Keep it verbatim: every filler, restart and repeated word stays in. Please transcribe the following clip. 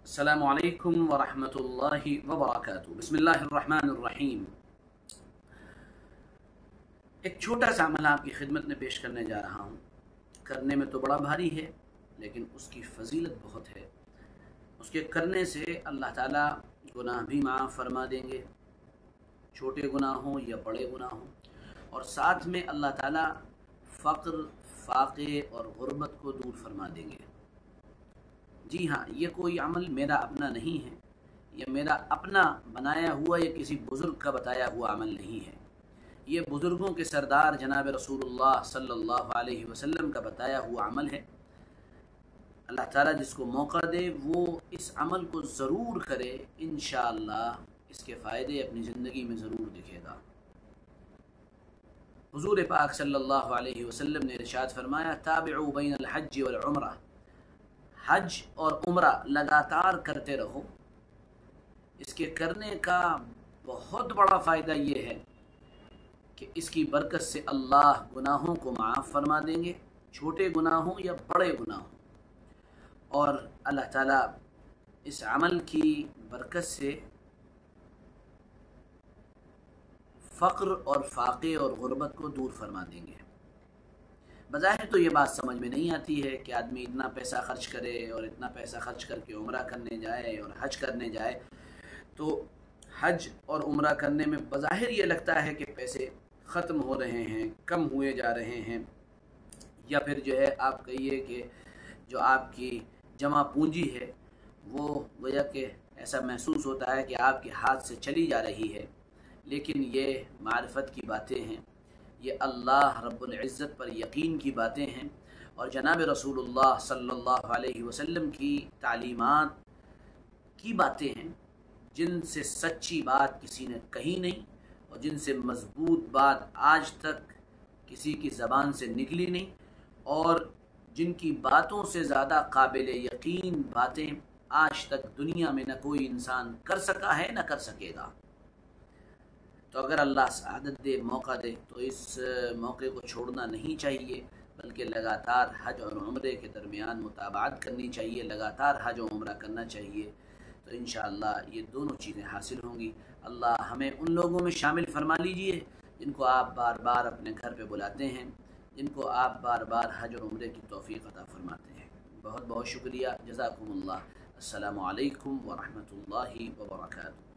अस्सलामु अलैकुम वरहमतुल्लाहि वबरकातुहू। बिस्मिल्लाहिर्रहमानिर्रहीम। एक छोटा सा अमल आपकी खिदमत में पेश करने जा रहा हूँ। करने में तो बड़ा भारी है, लेकिन उसकी फजीलत बहुत है। उसके करने से अल्लाह ताला गुनाह भी माफ़ फरमा देंगे, छोटे गुनाह हों या बड़े गुनाह हों, और साथ में अल्लाह ताला फ़क्र, फ़ाक़े और गुर्बत को दूर फरमा देंगे। जी हाँ, ये कोई अमल मेरा अपना नहीं है, ये मेरा अपना बनाया हुआ या किसी बुज़ुर्ग का बताया हुआ अमल नहीं है। ये बुज़ुर्गों के सरदार जनाब रसूलुल्लाह सल्लल्लाहु अलैहि वसल्लम का बताया हुआ अमल है। अल्लाह ताला जिसको मौका दे वो इस अमल को ज़रूर करे, इंशाअल्लाह इसके फ़ायदे अपनी ज़िंदगी में ज़रूर दिखेगा। हुज़ूर पाक सल्लल्लाहु अलैहि वसल्लम ने इरशाद फरमाया, ताबिउ बैनल हज्ज वल उम्रा, हज और उम्रा लगातार करते रहो। इसके करने का बहुत बड़ा फ़ायदा ये है कि इसकी बरकत से अल्लाह गुनाहों को माफ़ फरमा देंगे, छोटे गुनाह हों या बड़े गुनाह हों। और अल्लाह ताला इस अमल की बरकत से फ़क्र और फ़ाक़े और गुर्बत को दूर फरमा देंगे। बज़ाहिर तो ये बात समझ में नहीं आती है कि आदमी इतना पैसा खर्च करे और इतना पैसा खर्च करके उम्रा करने जाए और हज करने जाए, तो हज और उम्रा करने में बज़ाहिर ये लगता है कि पैसे ख़त्म हो रहे हैं, कम हुए जा रहे हैं, या फिर जो है आप कहिए कि जो आपकी जमा पूंजी है वो गोया कि ऐसा महसूस होता है कि आपके हाथ से चली जा रही है। लेकिन ये मारिफत की बातें हैं, ये अल्लाह रब्बुल इज़्ज़त पर यकीन की बातें हैं, और जनाब रसूलुल्लाह सल्लल्लाहु अलैहि वसल्लम की तालीमात की बातें हैं, जिनसे सच्ची बात किसी ने कही नहीं और जिनसे मज़बूत बात आज तक किसी की ज़बान से निकली नहीं, और जिनकी बातों से ज़्यादा काबिल यकीन बातें आज तक दुनिया में न कोई इंसान कर सका है न कर सकेगा। तो अगर अल्लाह सआदत दे, मौका दे, तो इस मौके को छोड़ना नहीं चाहिए, बल्कि लगातार हज और उम्रे के दरमियान मुताबात करनी चाहिए, लगातार हज और उम्रा करना चाहिए। तो इंशाअल्लाह ये दोनों चीज़ें हासिल होंगी। अल्लाह हमें उन लोगों में शामिल फरमा लीजिए जिनको आप बार बार अपने घर पे बुलाते हैं, जिनको आप बार बार हज और उम्रे की तौफ़ीक़ अता फरमाते हैं। बहुत बहुत शुक्रिया। जज़ाकुमुल्लाह। अस्सलामु अलैकुम व रहमतुल्लाहि व बरकातुहू।